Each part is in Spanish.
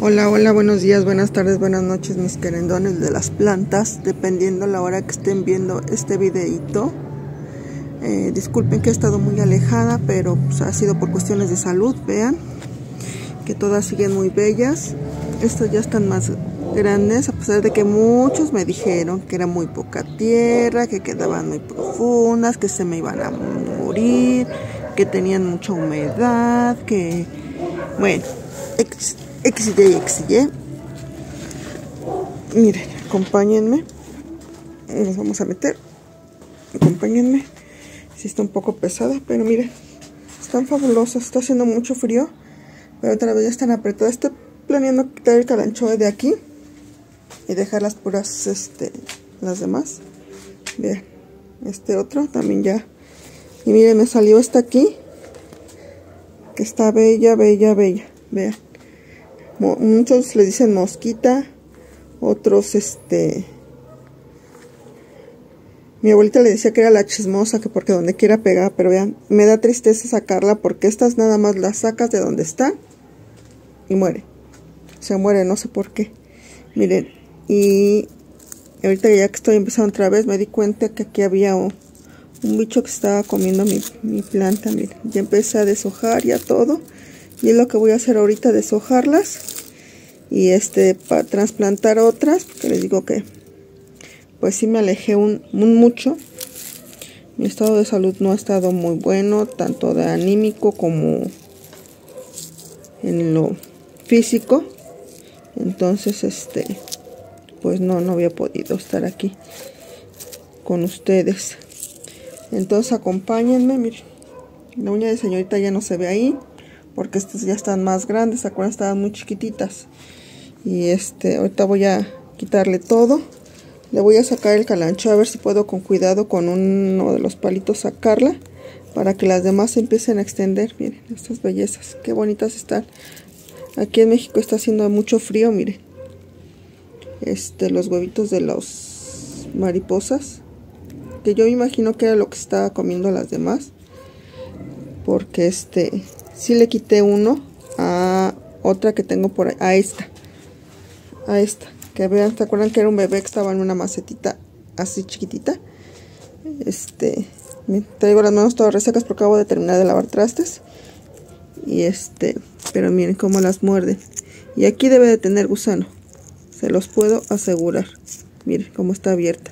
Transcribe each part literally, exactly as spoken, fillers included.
Hola, hola, buenos días, buenas tardes, buenas noches, mis querendones de las plantas, dependiendo la hora que estén viendo este videito. Eh, disculpen que he estado muy alejada, pero pues, ha sido por cuestiones de salud. Vean que todas siguen muy bellas. Estas ya están más grandes, a pesar de que muchos me dijeron que era muy poca tierra, que quedaban muy profundas, que se me iban a morir, que tenían mucha humedad, que bueno, X, X y X y. Miren, acompáñenme. Nos vamos a meter. Acompáñenme. Sí está un poco pesada, pero miren, están fabulosas. Está haciendo mucho frío, pero otra vez ya están apretadas. Estoy planeando quitar el calanchoe de aquí y dejar las puras, este, las demás. Vean, este otro también ya. Y miren, me salió esta aquí, que está bella, bella, bella. Vean. Muchos le dicen mosquita, otros este mi abuelita le decía que era la chismosa, que porque donde quiera pegar, pero vean, me da tristeza sacarla porque estas nada más las sacas de donde están y muere, se muere, no sé por qué. Miren, y ahorita ya que estoy empezando otra vez me di cuenta que aquí había un, un bicho que estaba comiendo mi, mi planta. Miren, ya empecé a deshojar ya todo. Y es lo que voy a hacer ahorita, deshojarlas y este para trasplantar otras, porque les digo que pues sí me alejé un, un mucho. Mi estado de salud no ha estado muy bueno, tanto de anímico como en lo físico. Entonces este pues no, no había podido estar aquí con ustedes. Entonces acompáñenme. Miren, la uña de señorita ya no se ve ahí, porque estas ya están más grandes. ¿Se acuerdan? Estaban muy chiquititas. Y este, ahorita voy a quitarle todo. Le voy a sacar el calancho, a ver si puedo con cuidado con uno de los palitos sacarla, para que las demás se empiecen a extender. Miren, estas bellezas, qué bonitas están. Aquí en México está haciendo mucho frío, miren. Este, los huevitos de las mariposas, que yo imagino que era lo que estaba comiendo las demás. Porque este... sí le quité uno a otra que tengo por ahí, a esta, a esta, que vean, ¿se acuerdan que era un bebé que estaba en una macetita así chiquitita? Este, me traigo las manos todas resecas porque acabo de terminar de lavar trastes. Y este, pero miren cómo las muerden. Y aquí debe de tener gusano, se los puedo asegurar. Miren cómo está abierta.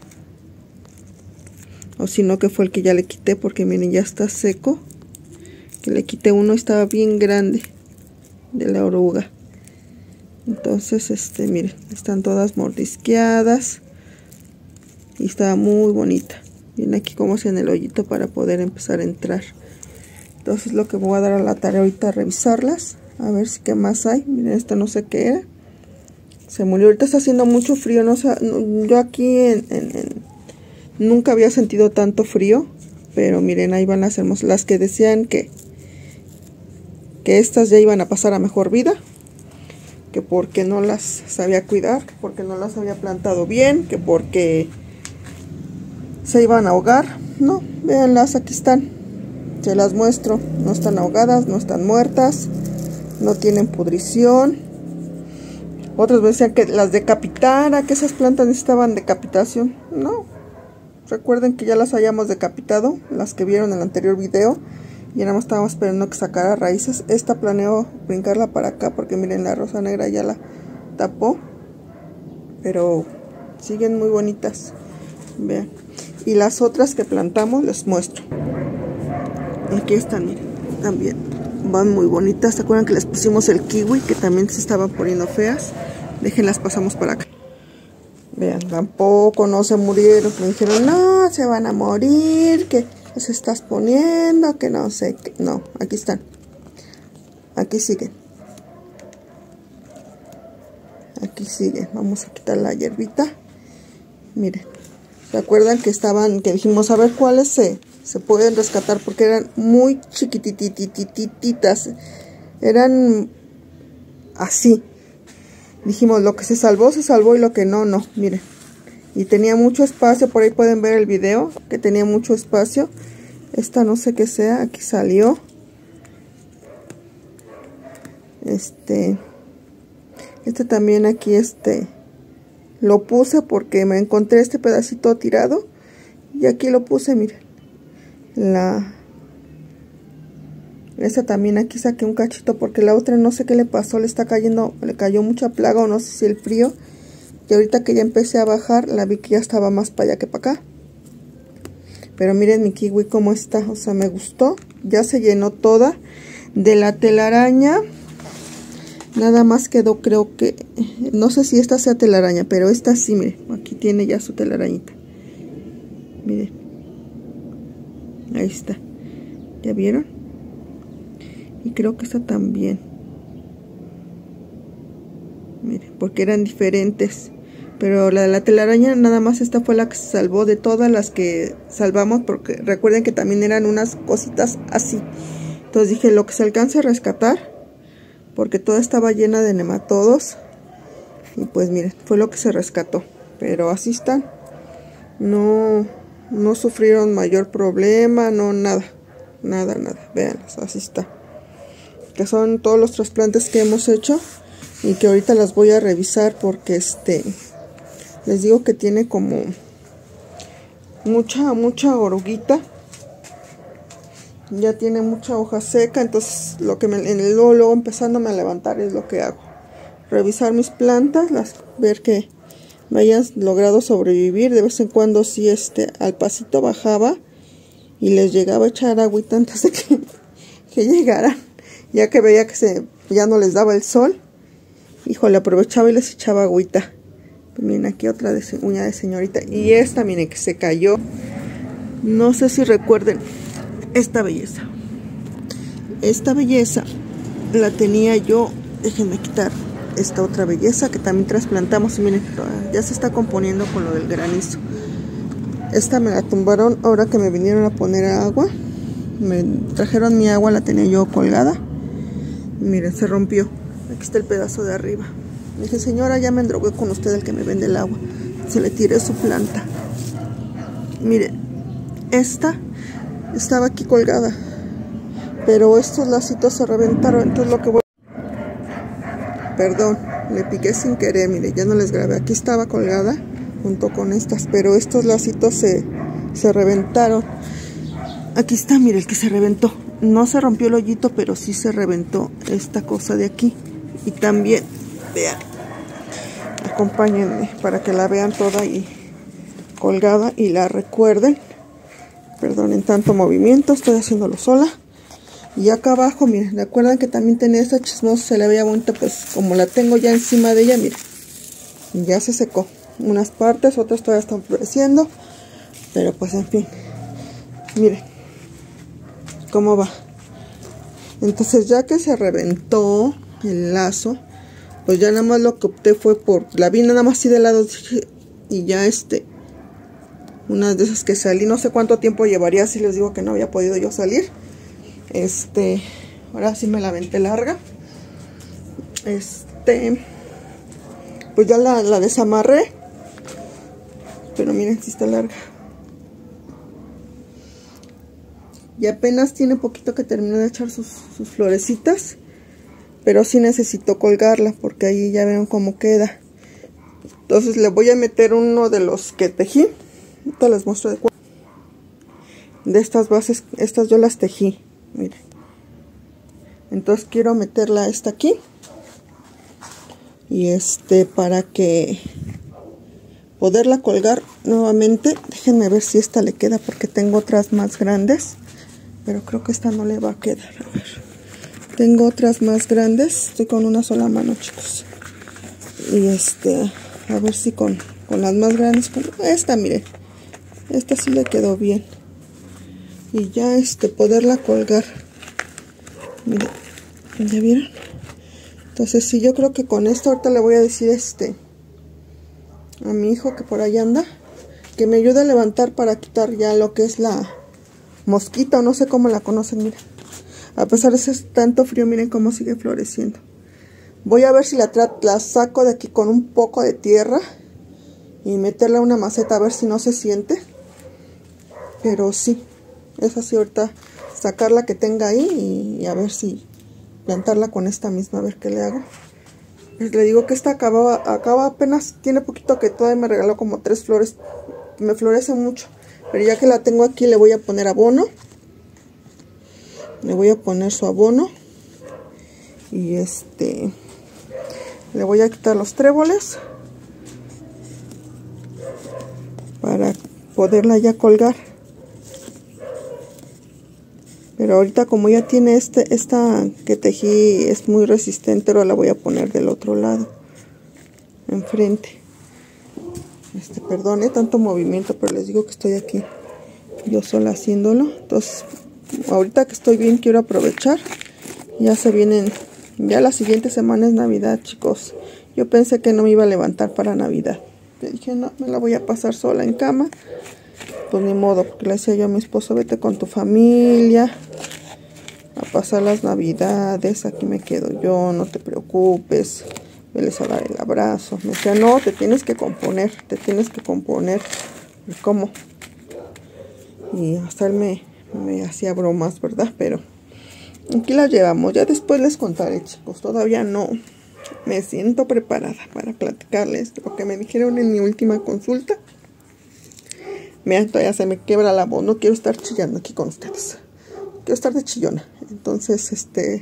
O si no, que fue el que ya le quité, porque miren, ya está seco. Que le quité uno, estaba bien grande, de la oruga. Entonces este miren, están todas mordisqueadas y está muy bonita. Miren aquí como hacen el hoyito para poder empezar a entrar. Entonces lo que voy a dar a la tarea ahorita, revisarlas, a ver si qué más hay. Miren, esta no sé qué era, se murió. Ahorita está haciendo mucho frío, no sé, yo aquí en, en, en, nunca había sentido tanto frío. Pero miren, ahí van las hermosas, las que decían que que estas ya iban a pasar a mejor vida, que porque no las sabía cuidar, que porque no las había plantado bien, que porque se iban a ahogar. No, véanlas, aquí están, se las muestro, no están ahogadas, no están muertas, no tienen pudrición. Otros decían que las decapitara, que esas plantas necesitaban decapitación. No, recuerden que ya las hayamos decapitado, las que vieron en el anterior video. Y nada más estábamos esperando que sacara raíces. Esta planeo brincarla para acá porque miren, la rosa negra ya la tapó. Pero siguen muy bonitas. Vean. Y las otras que plantamos les muestro. Aquí están, miren. También van muy bonitas. ¿Se acuerdan que les pusimos el kiwi? Que también se estaban poniendo feas. Déjenlas, pasamos para acá. Vean, tampoco no se murieron. Me dijeron, no, se van a morir. Que se estás poniendo, que no sé qué. No, aquí están, aquí siguen, aquí siguen. Vamos a quitar la hierbita. Miren, ¿se acuerdan que estaban, que dijimos a ver cuáles se, se pueden rescatar? Porque eran muy chiquitititititas, eran así. Dijimos, lo que se salvó, se salvó, y lo que no, no. Miren, y tenía mucho espacio, por ahí pueden ver el video, que tenía mucho espacio. Esta no sé qué sea, aquí salió. Este, Este también aquí este lo puse porque me encontré este pedacito tirado y aquí lo puse, miren. La esta también aquí saqué un cachito porque la otra no sé qué le pasó, le está cayendo, le cayó mucha plaga o no sé si el frío. Y ahorita que ya empecé a bajar, la vi que ya estaba más para allá que para acá. Pero miren mi kiwi cómo está, o sea, me gustó. Ya se llenó toda. De la telaraña, nada más quedó, creo que, no sé si esta sea telaraña, pero esta sí, miren, aquí tiene ya su telarañita. Miren, ahí está, ¿ya vieron? Y creo que esta también. Miren, porque eran diferentes. Pero la de la telaraña, nada más esta fue la que se salvó de todas las que salvamos, porque recuerden que también eran unas cositas así. Entonces dije, lo que se alcance a rescatar, porque toda estaba llena de nematodos. Y pues miren, fue lo que se rescató. Pero así están. No, no sufrieron mayor problema, no nada. Nada, nada. Veanlas, así está. Que son todos los trasplantes que hemos hecho. Y que ahorita las voy a revisar porque este... les digo que tiene como mucha, mucha oruguita. Ya tiene mucha hoja seca, entonces lo que me, en el, luego, luego empezándome a levantar es lo que hago. Revisar mis plantas, las, ver que me hayan logrado sobrevivir. De vez en cuando sí este, al pasito bajaba y les llegaba a echar agüita antes de que, que llegaran. Ya que veía que se, ya no les daba el sol, híjole, aprovechaba y les echaba agüita. Miren, aquí otra de uña de señorita. Y esta, miren, que se cayó. No sé si recuerden esta belleza. Esta belleza la tenía yo. Déjenme quitar esta otra belleza que también trasplantamos. Y miren, ya se está componiendo con lo del granizo. Esta me la tumbaron ahora que me vinieron a poner agua. Me trajeron mi agua, la tenía yo colgada. Miren, se rompió. Aquí está el pedazo de arriba. Me dije, señora, ya me endrogué con usted, el que me vende el agua. Se le tiré su planta. Miren, esta estaba aquí colgada, pero estos lacitos se reventaron. Entonces lo que voy... Perdón, le piqué sin querer, mire, ya no les grabé. Aquí estaba colgada junto con estas, pero estos lacitos se, se reventaron. Aquí está, mire, el que se reventó. No se rompió el hoyito, pero sí se reventó esta cosa de aquí. Y también, vean, acompáñenme para que la vean toda y colgada y la recuerden. Perdonen tanto movimiento, estoy haciéndolo sola. Y acá abajo, miren, recuerdan que también tenía esta chismosa, se le veía bonita, pues como la tengo ya encima de ella, miren, ya se secó. Unas partes, otras todavía están floreciendo, pero pues en fin, miren cómo va. Entonces ya que se reventó el lazo, pues ya nada más lo que opté fue por, la vi nada más así de lado y ya este, unas de esas que salí, no sé cuánto tiempo llevaría si les digo que no había podido yo salir. Este, ahora sí me la aventé larga. Este, pues ya la, la desamarré, pero miren si está larga. Y apenas tiene poquito que terminó de echar sus, sus florecitas, pero sí necesito colgarla porque ahí ya ven cómo queda. Entonces le voy a meter uno de los que tejí. Ahorita les muestro de, de estas bases. Estas yo las tejí, miren. Entonces quiero meterla esta aquí. Y este, para que poderla colgar nuevamente. Déjenme ver si esta le queda porque tengo otras más grandes, pero creo que esta no le va a quedar. A ver, tengo otras más grandes. Estoy con una sola mano, chicos. Y este, a ver si con, con las más grandes, con esta, miren, esta sí le quedó bien. Y ya este, poderla colgar. Miren, ¿ya vieron? Entonces sí, yo creo que con esto ahorita le voy a decir este a mi hijo que por ahí anda, que me ayude a levantar para quitar ya lo que es la mosquita, o no sé cómo la conocen, miren. A pesar de ese tanto frío, miren cómo sigue floreciendo. Voy a ver si la, la saco de aquí con un poco de tierra y meterla a una maceta a ver si no se siente. Pero sí, es así ahorita, sacar la que tenga ahí y, y a ver si plantarla con esta misma, a ver qué le hago. Pues le digo que esta acaba, acaba apenas, tiene poquito que todavía me regaló como tres flores. Me florece mucho. Pero ya que la tengo aquí le voy a poner abono. Le voy a poner su abono. Y este... le voy a quitar los tréboles. Para poderla ya colgar. Pero ahorita como ya tiene este, esta que tejí es muy resistente, ahora la voy a poner del otro lado, enfrente. Este, perdone tanto movimiento, pero les digo que estoy aquí yo sola haciéndolo. Entonces, ahorita que estoy bien, quiero aprovechar. Ya se vienen, ya la siguiente semana es Navidad, chicos. Yo pensé que no me iba a levantar para Navidad. Le dije, no, me la voy a pasar sola en cama. Pues ni modo, porque le decía yo a mi esposo, vete con tu familia a pasar las Navidades, aquí me quedo yo, no te preocupes, veles a dar el abrazo. Me decía, no, te tienes que componer, te tienes que componer. ¿Y cómo? Y hasta él me, me hacía bromas, ¿verdad? Pero aquí las llevamos, ya después les contaré, chicos, todavía no me siento preparada para platicarles lo que me dijeron en mi última consulta. Mira, todavía se me quiebra la voz, no quiero estar chillando aquí con ustedes. Quiero estar de chillona. Entonces, este...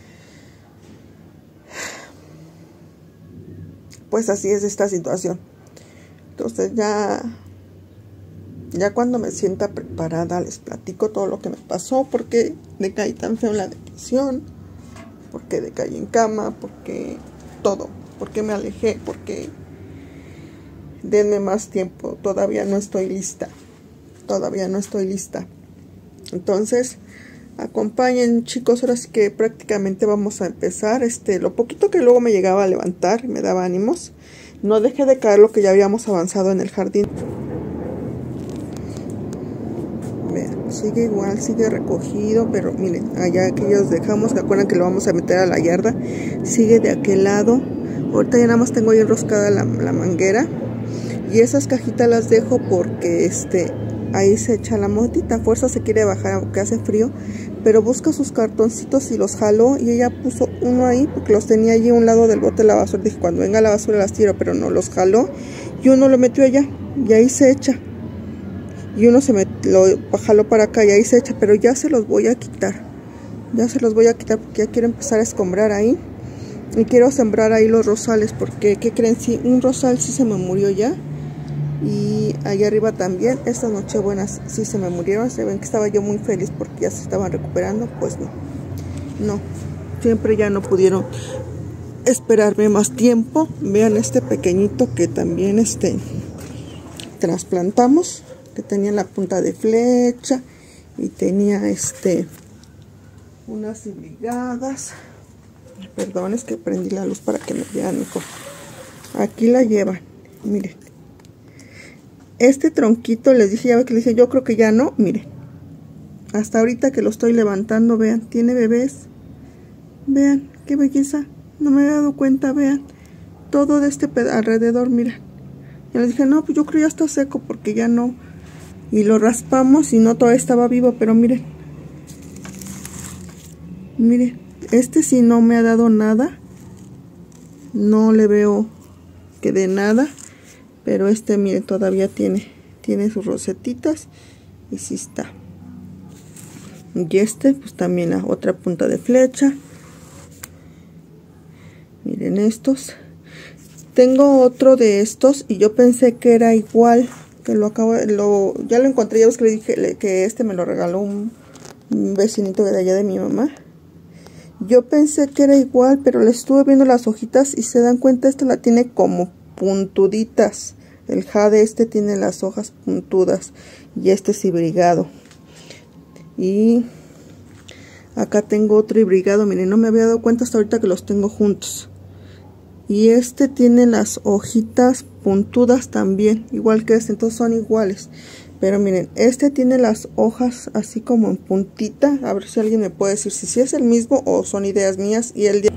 pues así es esta situación. Entonces ya... ya cuando me sienta preparada les platico todo lo que me pasó. Porque decaí tan feo en la depresión. Porque decaí en cama. Porque todo. Porque me alejé. Porque... denme más tiempo, todavía no estoy lista, todavía no estoy lista. Entonces, acompañen, chicos, ahora sí que prácticamente vamos a empezar. Este, lo poquito que luego me llegaba a levantar, me daba ánimos. No dejé de caer lo que ya habíamos avanzado en el jardín. Vean, sigue igual, sigue recogido, pero miren, allá que ellos dejamos, ¿se acuerdan que lo vamos a meter a la yarda? Sigue de aquel lado. Ahorita ya nada más tengo ahí enroscada la, la manguera. Y esas cajitas las dejo porque este ahí se echa la motita. Fuerza se quiere bajar aunque hace frío. Pero busca sus cartoncitos y los jaló. Y ella puso uno ahí porque los tenía allí a un lado del bote de la basura. Dije, cuando venga la basura las tiro. Pero no, los jaló. Y uno lo metió allá. Y ahí se echa. Y uno se me, lo jaló para acá y ahí se echa. Pero ya se los voy a quitar. Ya se los voy a quitar porque ya quiero empezar a escombrar ahí. Y quiero sembrar ahí los rosales. Porque, ¿qué creen? Si un rosal sí se me murió ya. Y allá arriba también, estas nochebuenas sí se me murieron. Se ven que estaba yo muy feliz porque ya se estaban recuperando. Pues no, no, siempre ya no pudieron esperarme más tiempo. Vean este pequeñito que también este trasplantamos, que tenía la punta de flecha y tenía este unas brigadas. Perdón, es que prendí la luz para que me vean mejor. Aquí la llevan, miren. Este tronquito, les dije, ya ve que les dije, yo creo que ya no, miren. Hasta ahorita que lo estoy levantando, vean, tiene bebés. Vean, qué belleza. No me había dado cuenta, vean. Todo de este alrededor, miren. Ya les dije, no, pues yo creo ya está seco porque ya no. Y lo raspamos y no, todavía estaba vivo, pero miren. Miren, este sí no me ha dado nada. No le veo que dé nada. Pero este, miren, todavía tiene, tiene sus rosetitas y sí está. Y este, pues también a otra punta de flecha. Miren estos. Tengo otro de estos y yo pensé que era igual. Que lo acabo, lo, ya lo encontré, ya ves que le dije que este me lo regaló un, un vecinito de allá de mi mamá. Yo pensé que era igual, pero le estuve viendo las hojitas y se dan cuenta, esta la tiene como puntuditas. El jade este tiene las hojas puntudas y este es hibrigado. Y acá tengo otro hibrigado, miren, no me había dado cuenta hasta ahorita que los tengo juntos. Y este tiene las hojitas puntudas también, igual que este, entonces son iguales. Pero miren, este tiene las hojas así como en puntita. A ver si alguien me puede decir si, si es el mismo o son ideas mías. Y el de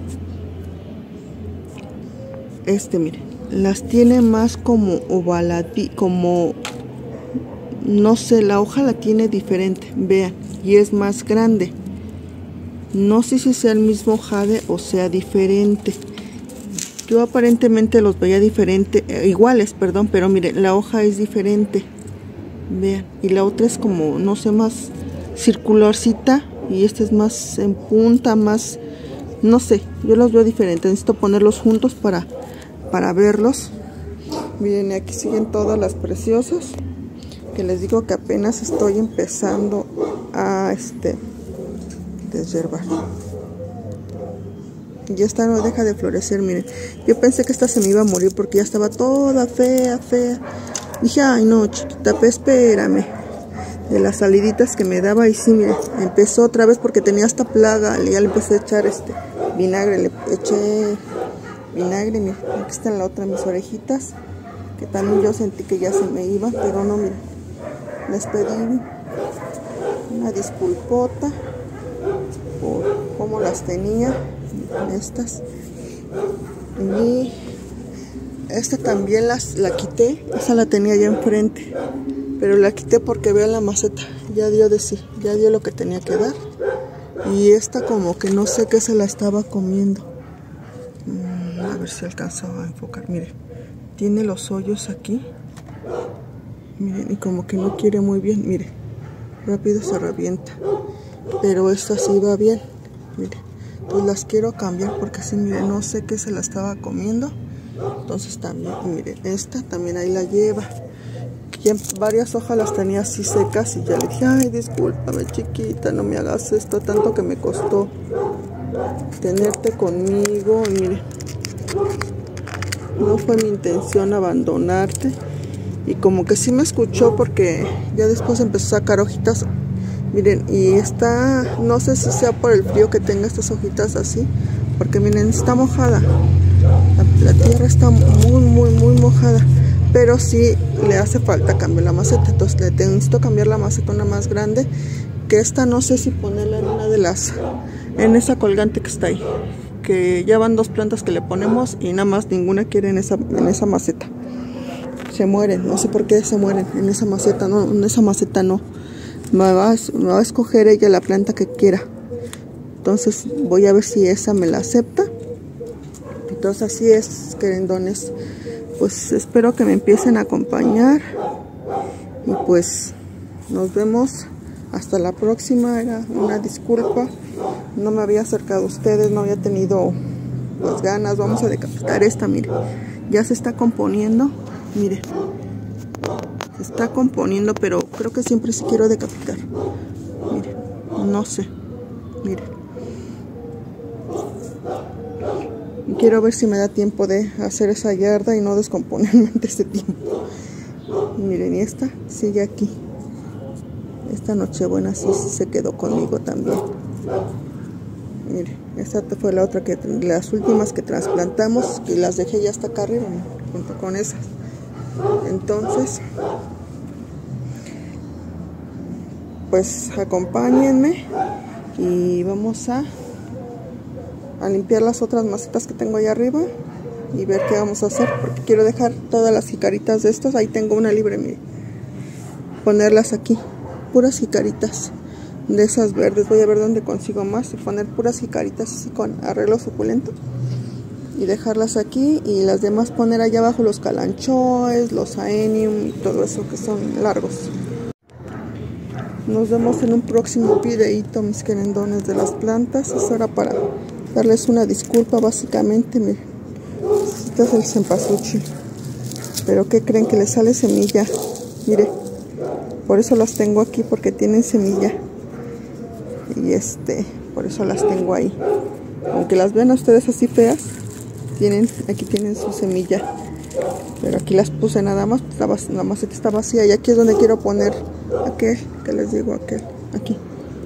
este, miren, las tiene más como ovaladi, como, no sé, la hoja la tiene diferente, vean, y es más grande. No sé si sea el mismo jade o sea diferente. Yo aparentemente los veía diferente, eh, iguales, perdón, pero miren, la hoja es diferente. Vean, y la otra es como, no sé, más circularcita, y esta es más en punta, más, no sé, yo los veo diferentes. Necesito ponerlos juntos para, para verlos. Miren, aquí siguen todas las preciosas, que les digo que apenas estoy empezando a este deshiervar. Ya esta no deja de florecer, miren. Yo pensé que esta se me iba a morir porque ya estaba toda fea, fea. Dije, ay no, chiquita, pues espérame. De las saliditas que me daba, y sí, miren, empezó otra vez porque tenía esta plaga. Ya le empecé a echar este vinagre, le eché vinagre, miren. Aquí está la otra, mis orejitas, que también yo sentí que ya se me iba, pero no, miren. Les pedí una disculpota por cómo las tenía. Estas, y esta también las, la quité. Esa la tenía ya enfrente, pero la quité porque vean la maceta, ya dio de sí, ya dio lo que tenía que dar. Y esta como que no sé qué se la estaba comiendo. mm, a ver si alcanzo a enfocar. Miren, tiene los hoyos aquí, miren, y como que no quiere muy bien. Miren, rápido se revienta, pero esta sí va bien. Miren, pues las quiero cambiar porque así, miren, no sé qué se la estaba comiendo. Entonces también, miren, esta también ahí la lleva. Ya varias hojas las tenía así secas y ya le dije, ay, discúlpame, chiquita, no me hagas esto, tanto que me costó tenerte conmigo. Y miren, no fue mi intención abandonarte. Y como que sí me escuchó porque ya después empezó a sacar hojitas. Miren, y está, no sé si sea por el frío que tenga estas hojitas así, porque miren, está mojada. La, la tierra está muy, muy, muy mojada, pero sí le hace falta cambiar la maceta. Entonces le necesito cambiar la maceta una más grande, que esta no sé si ponerla en una de las, en esa colgante que está ahí, que ya van dos plantas que le ponemos y nada más ninguna quiere en esa, en esa maceta. Se mueren, no sé por qué se mueren en esa maceta, no, en esa maceta no. Me va, a, me va a escoger ella la planta que quiera. Entonces voy a ver si esa me la acepta. Entonces así es, querendones. Pues espero que me empiecen a acompañar. Y pues nos vemos hasta la próxima. Era una disculpa, no me había acercado a ustedes, no había tenido las ganas. Vamos a decapitar esta, miren. Ya se está componiendo, miren. Se está componiendo, pero creo que siempre sí quiero decapitar. Miren, no sé, miren. Y quiero ver si me da tiempo de hacer esa yarda y no descomponerme antes de tiempo. Y miren, y esta sigue aquí. Esta Nochebuena sí, sí se quedó conmigo también. Miren, esta fue la otra que, las últimas que trasplantamos, que las dejé ya hasta acá arriba, junto con esas. Entonces, pues acompáñenme y vamos a, a limpiar las otras macetas que tengo allá arriba y ver qué vamos a hacer, porque quiero dejar todas las jicaritas de estas. Ahí tengo una libre, miren, ponerlas aquí, puras jicaritas de esas verdes. Voy a ver dónde consigo más y poner puras jicaritas así con arreglo suculento y dejarlas aquí, y las demás poner allá abajo los calanchoes, los aenium y todo eso que son largos. Nos vemos en un próximo videito, mis querendones de las plantas. Es hora para darles una disculpa, básicamente. Miren, este es el cempasúchil, pero ¿qué creen? Que le sale semilla. Mire, por eso las tengo aquí, porque tienen semilla, y este, por eso las tengo ahí. Aunque las vean a ustedes así feas, tienen, aquí tienen su semilla, pero aquí las puse nada más. La maceta está vacía y aquí es donde quiero poner aquel, que les digo, aquel, aquí.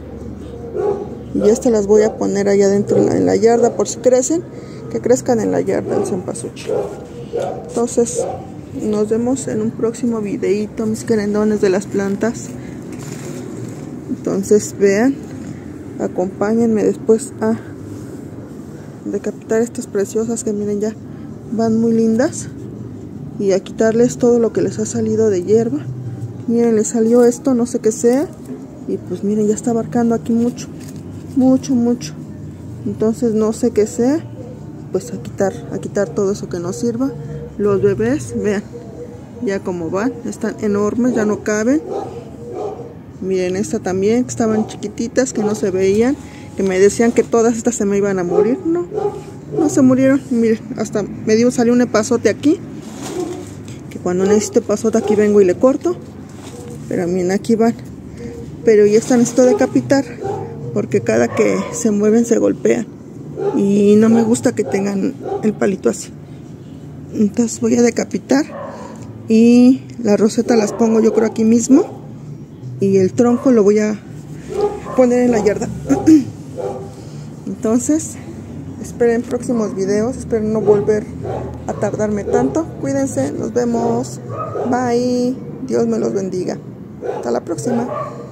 Y estas las voy a poner allá adentro en la, en la yarda, por si crecen, que crezcan en la yarda el cempasúchil. Entonces nos vemos en un próximo videito, mis querendones de las plantas. Entonces vean, acompáñenme después a decapitar estas preciosas, que miren, ya van muy lindas, y a quitarles todo lo que les ha salido de hierba. Miren, les salió esto, no sé qué sea, y pues miren, ya está abarcando aquí mucho, mucho, mucho. Entonces no sé qué sea, pues pues a quitar, a quitar todo eso que no sirva. Los bebés, vean, ya como van, están enormes, ya no caben. Miren, esta también, que estaban chiquititas, que no se veían, que me decían que todas estas se me iban a morir. No, no se murieron. Miren, hasta me dio, salió un epazote aquí, que cuando necesito epazote aquí vengo y le corto. Pero miren, aquí van. Pero ya están, esto de decapitar, porque cada que se mueven se golpean. Y no me gusta que tengan el palito así. Entonces voy a decapitar. Y la roseta las pongo yo creo aquí mismo. Y el tronco lo voy a poner en la yarda. Entonces, esperen próximos videos. Espero no volver a tardarme tanto. Cuídense, nos vemos. Bye. Dios me los bendiga. Hasta la próxima.